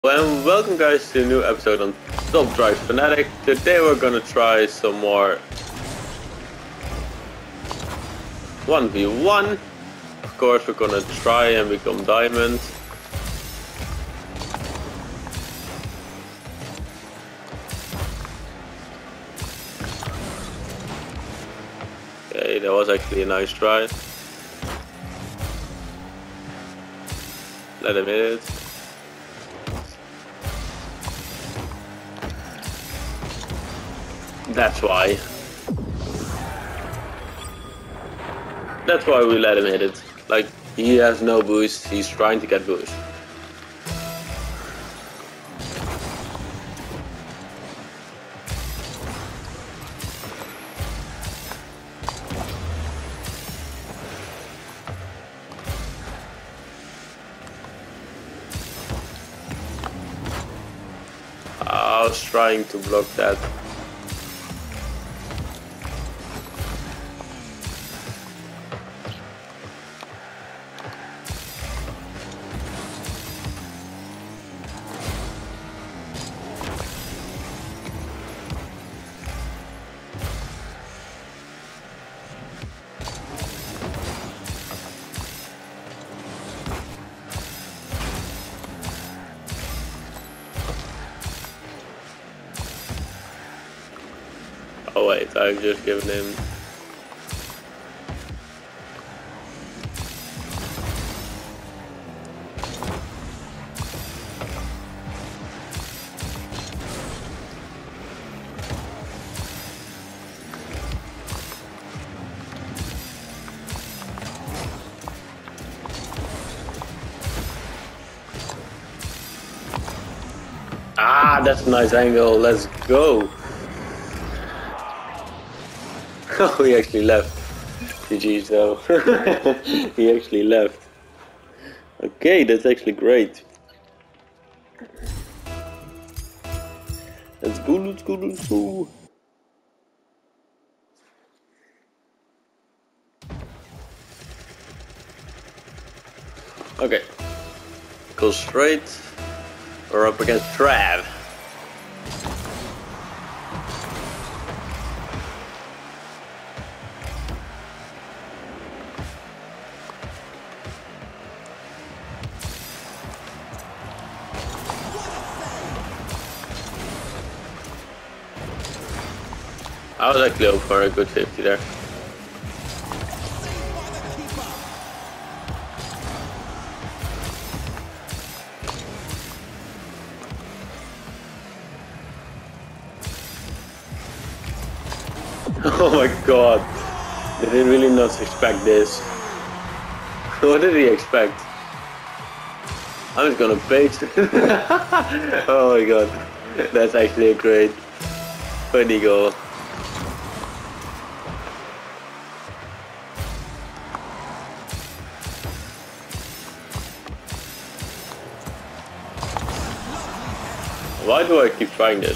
And welcome guys to a new episode on Top Drive Fanatic. Today we're gonna try some more 1v1. Of course we're gonna try and become diamond. Okay, that was actually a nice try. Let him hit it. That's why. That's why we let him hit it. Like, he has no boost, he's trying to get boost. I was trying to block that. Oh wait, I've just given him. Ah, that's a nice angle, let's go! Oh, he actually left. GG's though. He actually left. Okay, that's actually great. Let's go, let's go, let's go. Okay. Go straight. We're up against Trav. I was actually over for a good 50 there. Oh my god. Did he really not expect this? What did he expect? I'm just gonna paste. Oh my god. That's actually a great funny goal. Why do I keep trying this?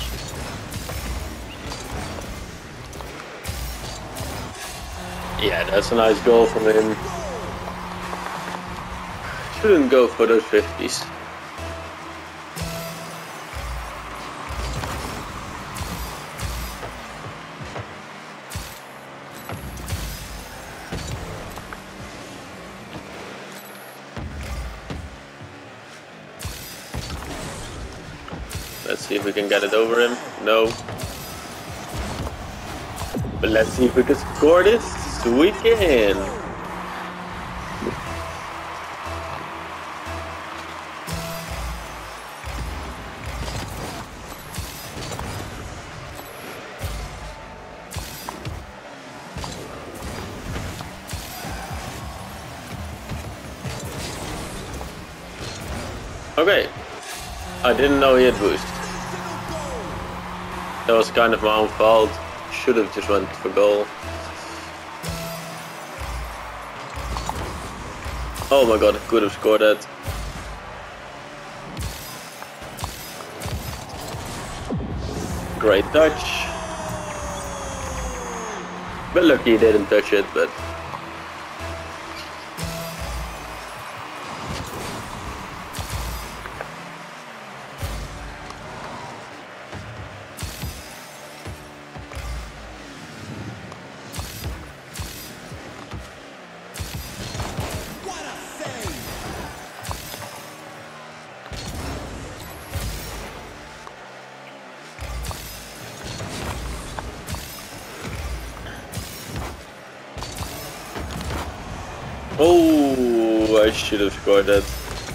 Yeah, that's a nice goal from him. Shouldn't go for those 50s. Let's see if we can get it over him. No. But let's see if we can score this. We can. Okay. I didn't know he had boost. That was kind of my own fault. Should have just went for goal. Oh my god, I could have scored that. Great touch. But lucky he didn't touch it, but Oh, I should have scored that.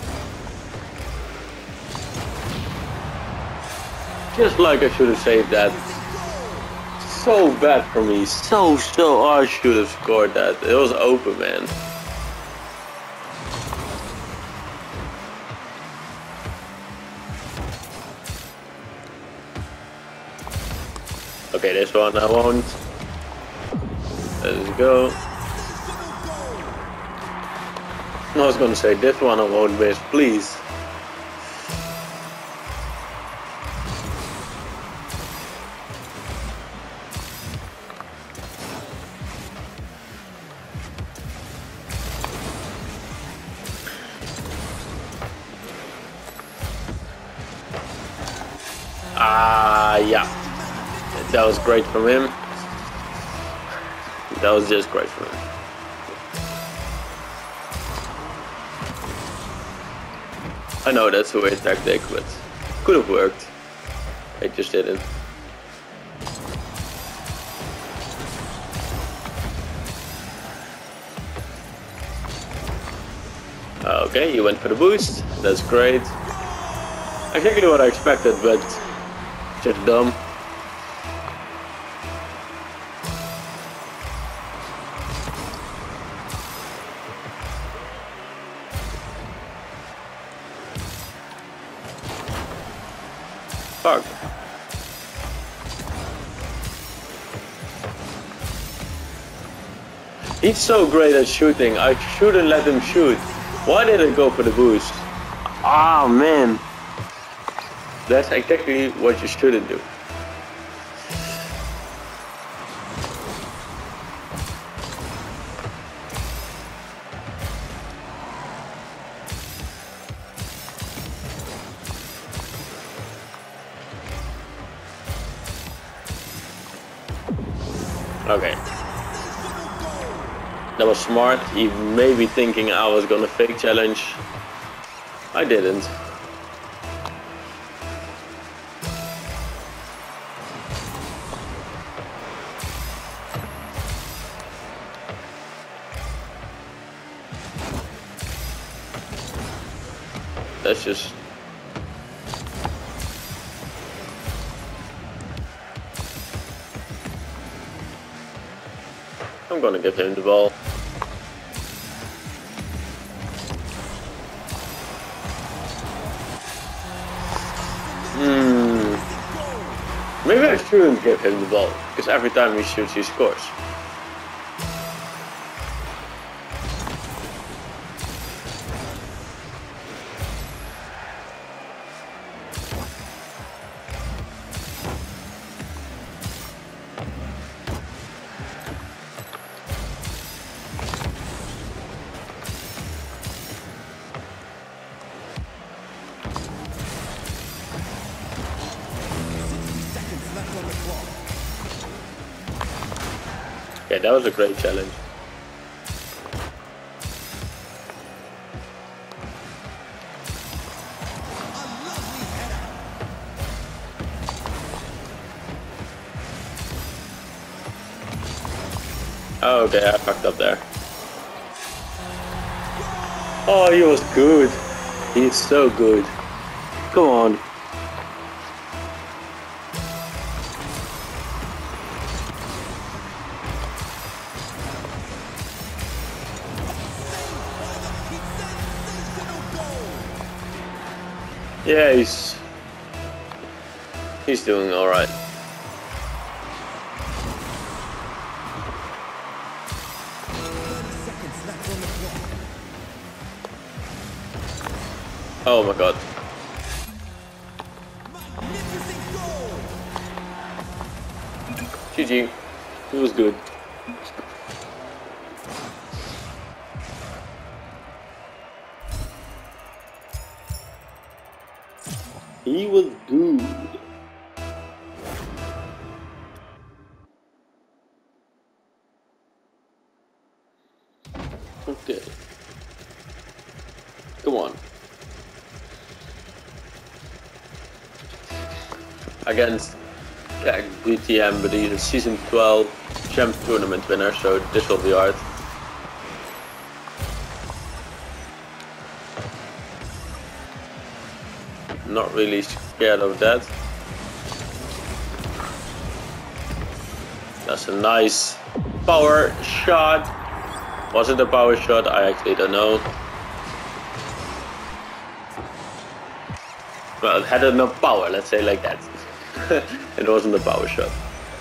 Just like I should have saved that. So bad for me. So I should have scored that. It was open, man. Okay, this one I won't. Let's go. I was gonna say this one I won't miss, please. Yeah. That was great from him. That was just great from him. I know that's a weird tactic, but could have worked. It just didn't. Okay, you went for the boost. That's great. Exactly what I expected, but just dumb. Fuck. He's so great at shooting. I shouldn't let him shoot. Why did I go for the boost? Ah, man. That's exactly what you shouldn't do. Okay. That was smart. He may be thinking I was gonna fake challenge. I didn't. That's just... I'm gonna give him the ball. Maybe I shouldn't give him the ball, because every time he shoots, he scores. Yeah, that was a great challenge. Oh, okay, I fucked up there. Oh, he was good. He's so good. Come on. Yeah, he's doing all right. Oh my god. GG. It was good. He was good. Okay. Come on. Against DTM, but he's a season 12 champ tournament winner, so this will be hard. not really scared of that. That's a nice power shot. Was it a power shot? I actually don't know. Well, it had enough power, let's say like that. It wasn't a power shot.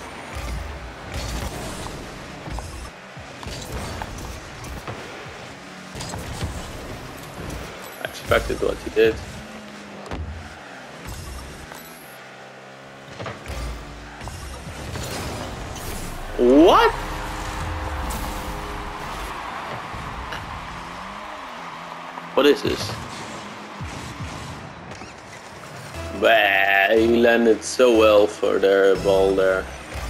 I expected what he did. What? What is this? Bah, he landed so well for their ball there.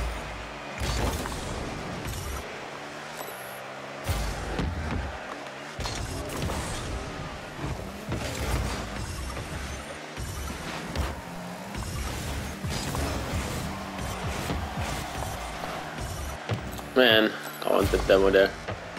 Man, I wanted demo there.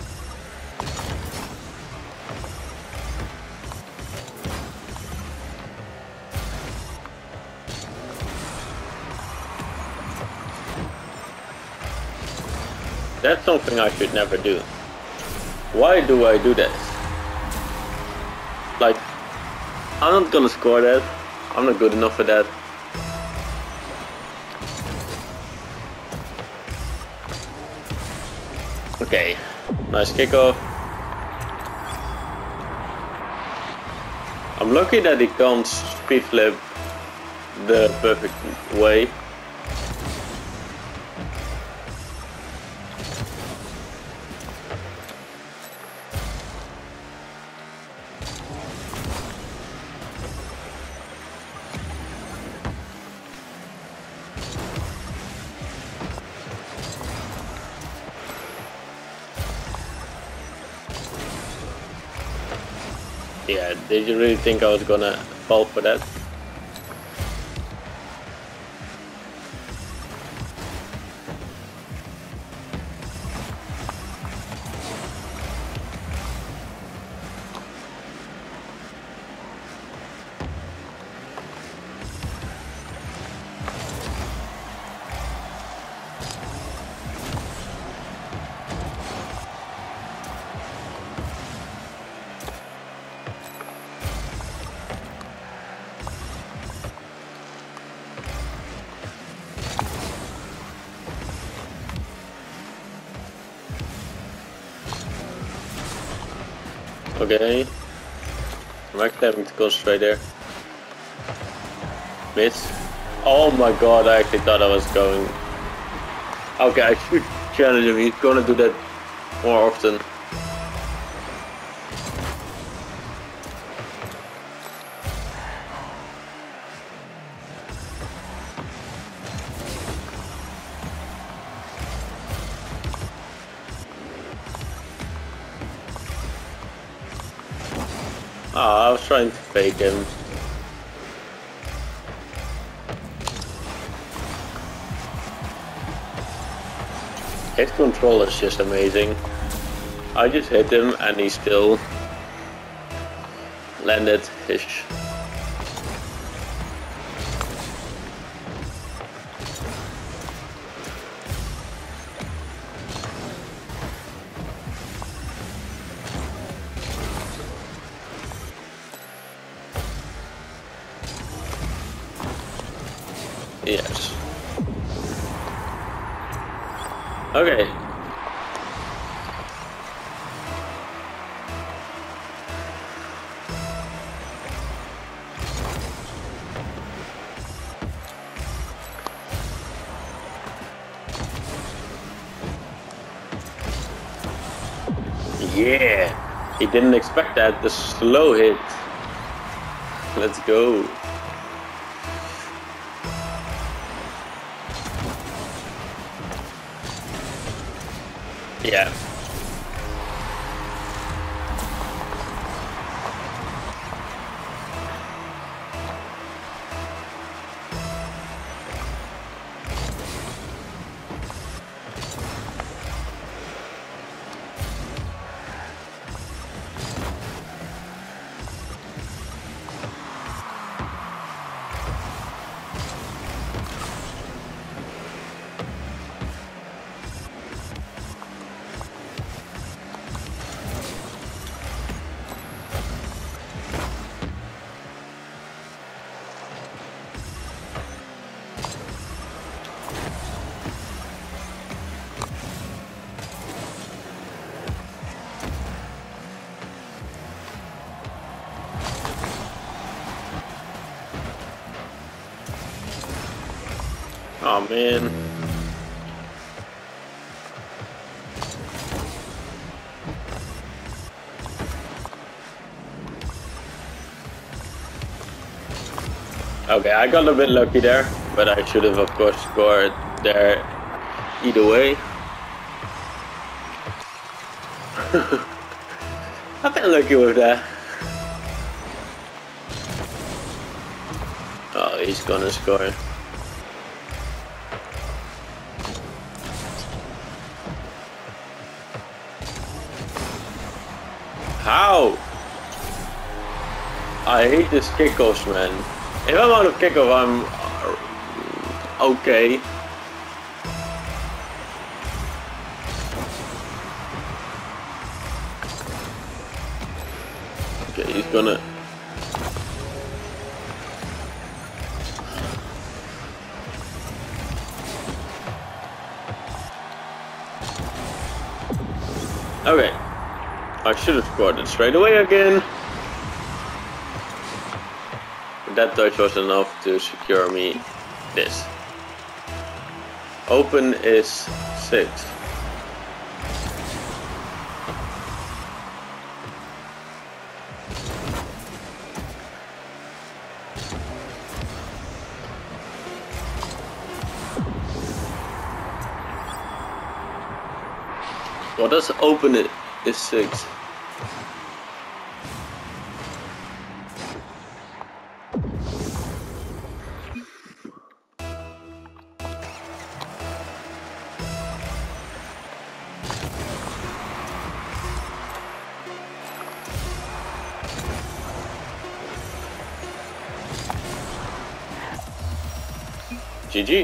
That's something I should never do. Why do I do that? Like, I'm not gonna score that. I'm not good enough for that. Okay, nice kickoff. I'm lucky that he can't speed flip the perfect way. Yeah, did you really think I was gonna fall for that? Okay. I'm actually having to concentrate there. Miss. Oh my god, I actually thought I was going. Okay, I should challenge him. He's gonna do that more often. Ah, I was trying to fake him. His control is just amazing. I just hit him and he still landed his. Yes. Okay. Yeah. He didn't expect that. The slow hit. Let's go. Yeah. Oh man. Okay, I got a bit lucky there, but I should have of course scored there either way. I've been lucky with that. Oh, he's gonna score. How? I hate this kickoffs, man. If I'm out of kickoff, I'm okay. Okay, he's gonna. Okay, I should have scored it straight away again. That touch was enough to secure me this. Open is 6. What does open it is 6? GG.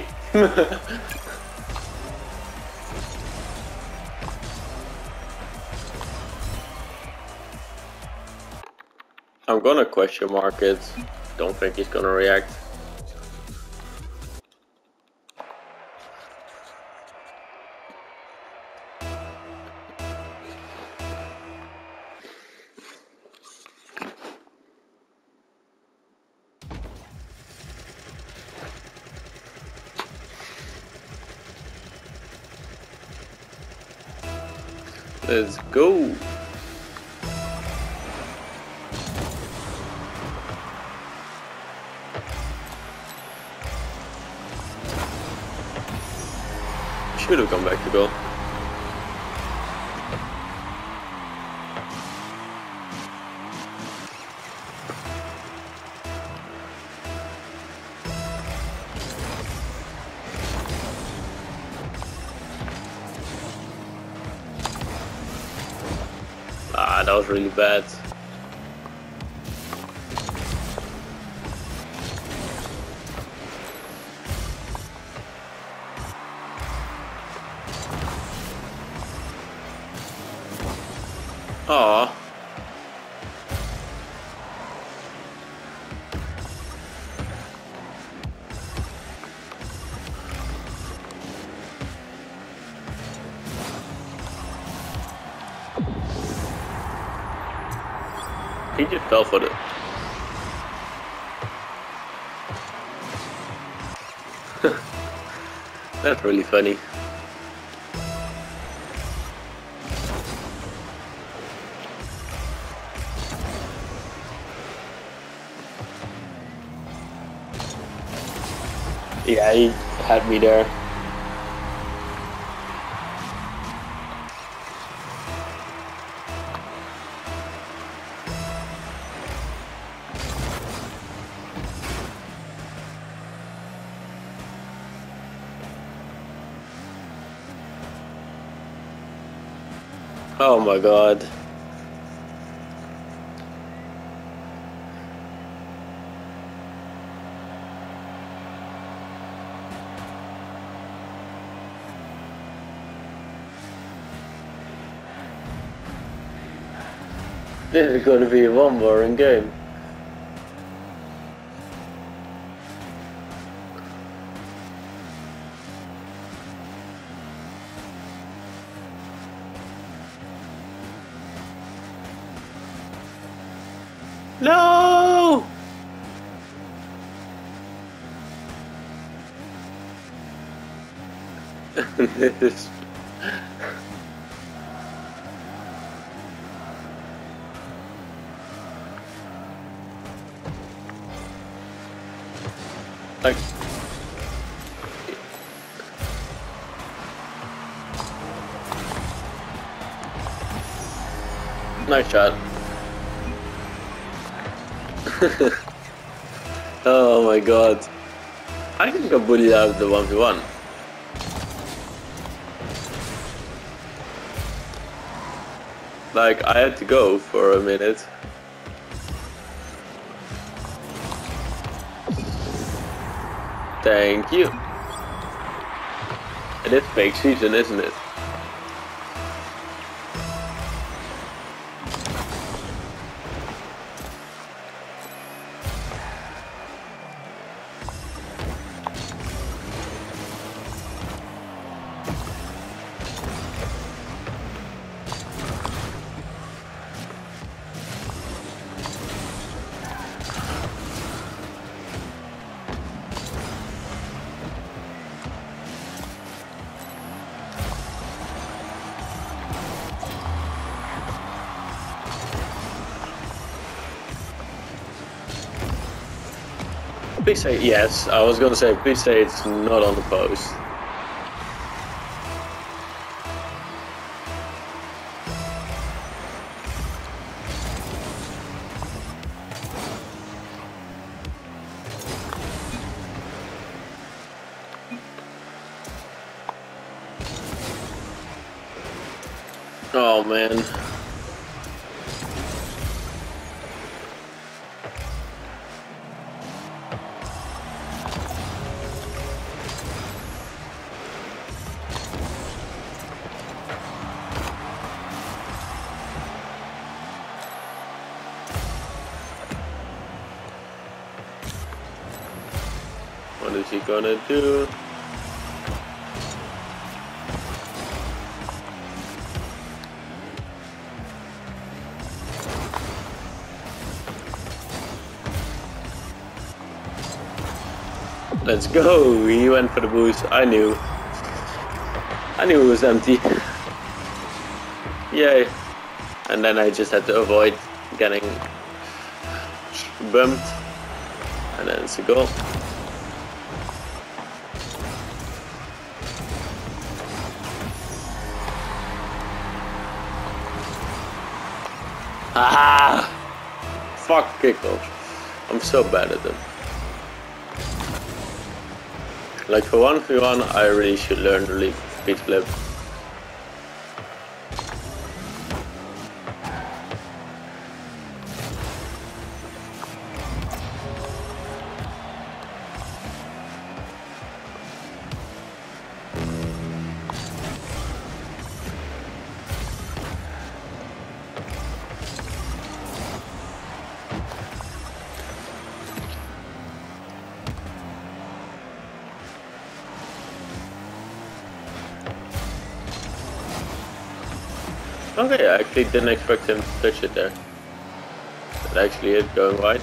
I'm gonna question mark it. Don't think he's gonna react. Let's go. Should have come back to goal. Ah, that was really bad. Aw. He just fell for it. That's really funny. Yeah, he had me there. Oh my god. This is going to be one boring game. No! This is... like... Nice shot. Oh my god. I think I bullied out the 1v1. Like, I had to go for a minute. Thank you. It is fake season, isn't it? Please say yes. I was gonna say, please say it's not on the post. Oh man. What is he gonna do? Let's go! He went for the boost. I knew it was empty. Yay! And then I just had to avoid getting bumped. And then it's a goal. Ah! Fuck kickoffs. I'm so bad at them. Like for 1v1, I really should learn to lead speed flip. Okay, I actually didn't expect him to touch it there. It actually is going wide.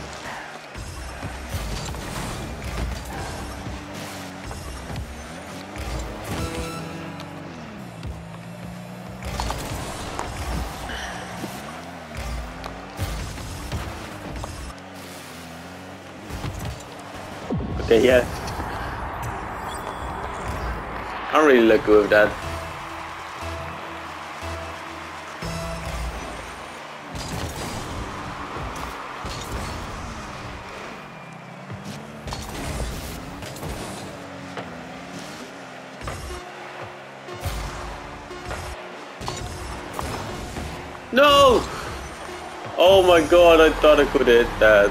Okay, yeah. I'm really lucky with that. No! Oh my god, I thought I could hit that.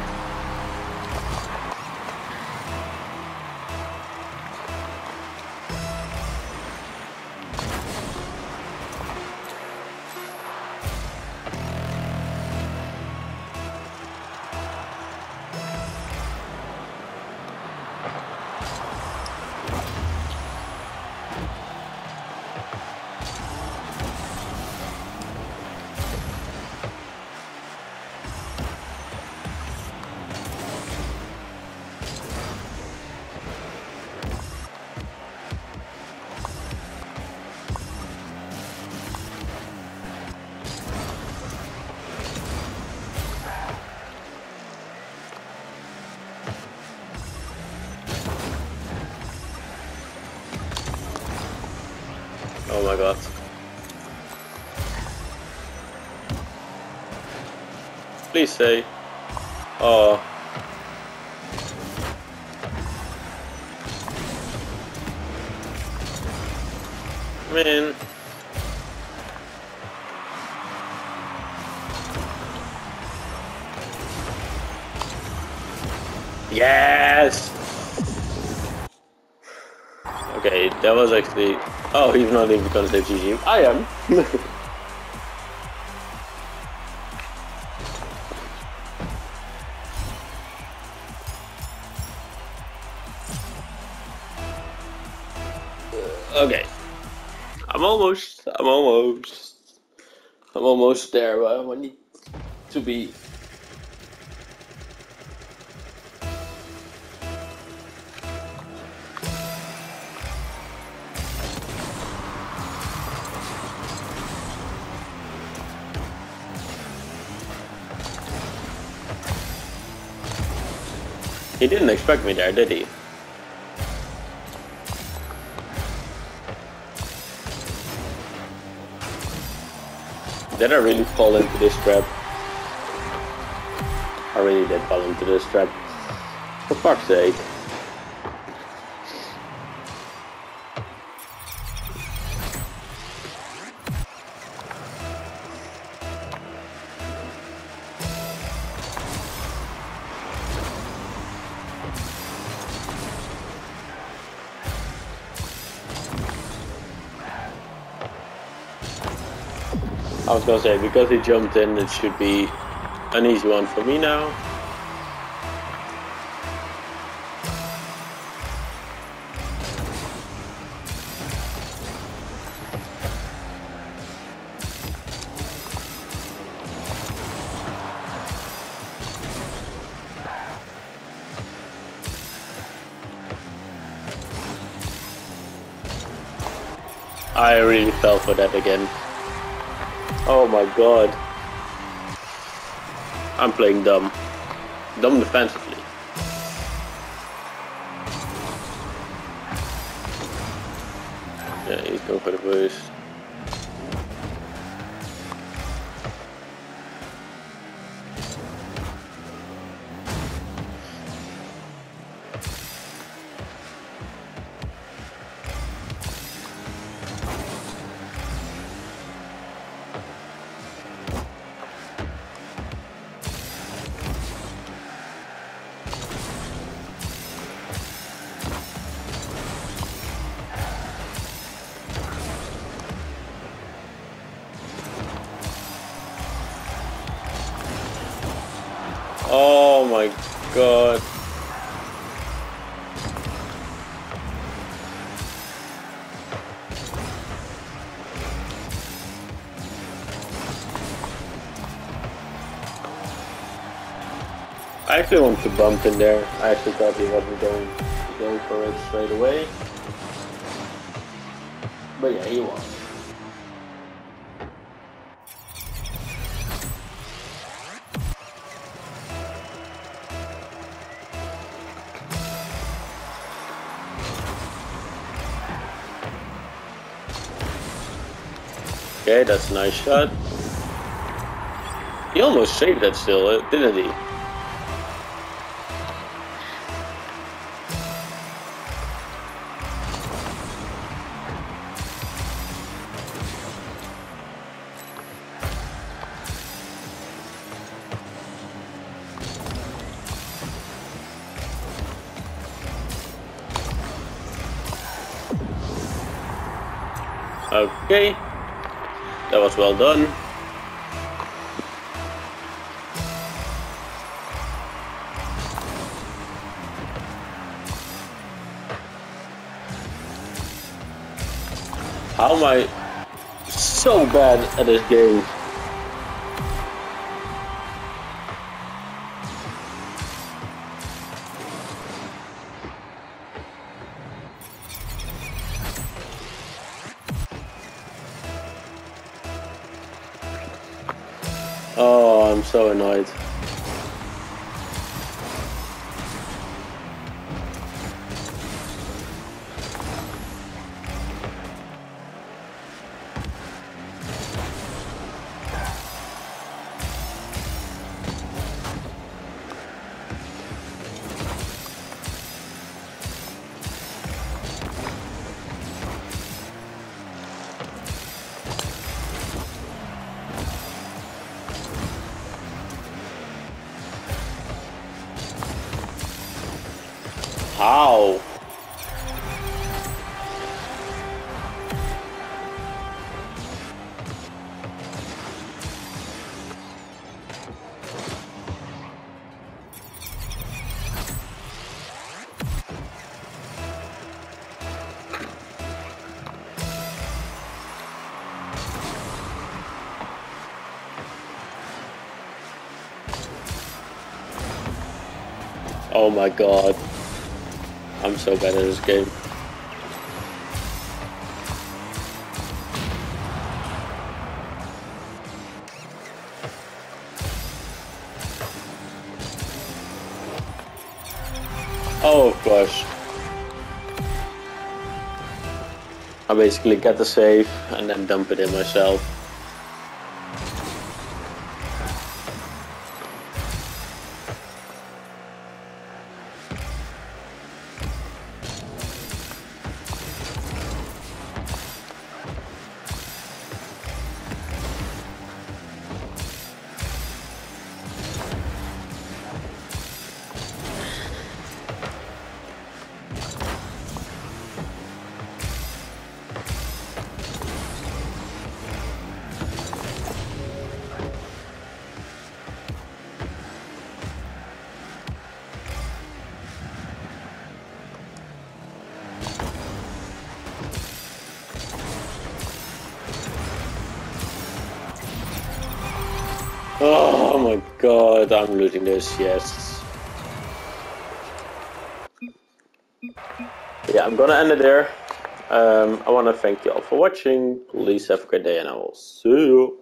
Oh my god. Please say. Oh. Man. Yes! Okay, that was actually... Oh, he's not even gonna say GG. I am. Okay. I'm almost there where I need to be. He didn't expect me there, did he? Did I really fall into this trap? I really did fall into this trap. For fuck's sake. I was gonna say, because he jumped in, it should be an easy one for me now. I really fell for that again. Oh my god. I'm playing dumb. Dumb defensively. Yeah, he's going for the boost. Oh my god. I actually wanted to bump in there. I actually thought he wasn't going to go for it straight away. But yeah, he was. Okay, that's a nice shot. He almost saved that still, didn't he? Okay, that was well done. How am I so bad at this game? Oh, I'm so annoyed. Wow. Oh my god. I'm so bad at this game. Oh, of course. I basically get the save and then dump it in myself. Oh my god, I'm losing this, yes. Yeah, I'm gonna end it there. I want to thank you all for watching. Please have a great day and I will see you.